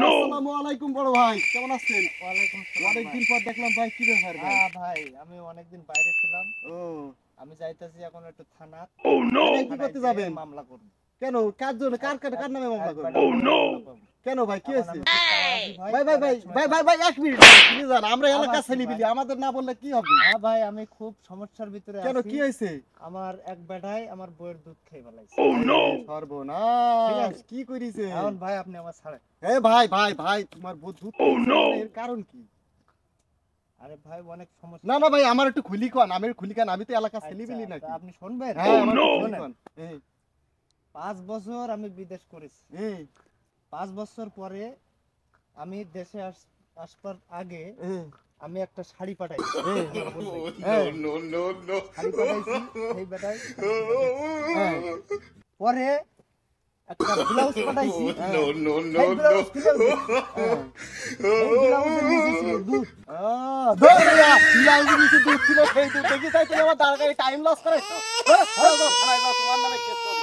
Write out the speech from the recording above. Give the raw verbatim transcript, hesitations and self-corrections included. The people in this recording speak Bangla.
আসসালামু আলাইকুম বড় ভাই, কেমন আছেন? ওয়ালাইকুম আসসালাম। অনেকদিন পর দেখলাম ভাই, কি ব্যাপার ভাই? হ্যাঁ ভাই, আমি অনেকদিন বাইরে ছিলাম। ও আমি যাইতাছি এখন একটু থানা। থানায় কি করতে যাবেন? মামলা করব। কেন, কার জন্য, কার কার কার নামে মামলা করবেন? করবেন? কেন ভাই, কি হয়েছে? ভাই ভাই ভাই ভাই ভাই ভাই ভাই এক মিনিট, প্লিজ যান, আমরা এলাকা ছেলে বিলি, আমাদের না বললে কি হবে? হ্যাঁ ভাই, আমি খুব সমস্যার ভিতরে আছি। কেন, কি হয়েছে? আমার এক বেটাই আমার বউয়ের দুধ খেয়ে ফেলাইছে। সর্বনাশ, কি করিছে? এখন ভাই আপনি আমার ছাড়েন। এ ভাই ভাই ভাই, তোমার বউ দুধ খেয়েছে, এর কারণ কি? আরে ভাই অনেক সমস্যা। না না ভাই, আমার একটু খুলি কোন, আমি খুলি কান, আমি তো এলাকা ছেলে বিলি আচ্ছা, নাকি? তা আপনি শুনবেন? হ্যাঁ, আমার একটু খুলি শোনেন। কোন। এই পাঁচ বছর আমি বিদেশ করেছি। এই পাঁচ বছর পরে আমি দেশে আস আসবার আগে এই আমি একটা শাড়ি পাঠাইছি। এই এই, no, no, no. শাড়ি পাঠাইছি সেই বেটাই। হ্যাঁ। পরে একটা ব্লাউজ পাঠাইছি। No, no, সেই no, ব্লাউজ no. খুলেও দেখছি। এই ব্লাউজের নিচে ছিল দুধ। আহ, ধরিয়া, ব্লাউজের নিচে দুধ ছিল, সেই দুধ দেখি তাই তুমি আমার দাঁড়ায় টাইম লস করাইছো। ধরো, ধরো, ধরো, তোমার নামে কেস হবে।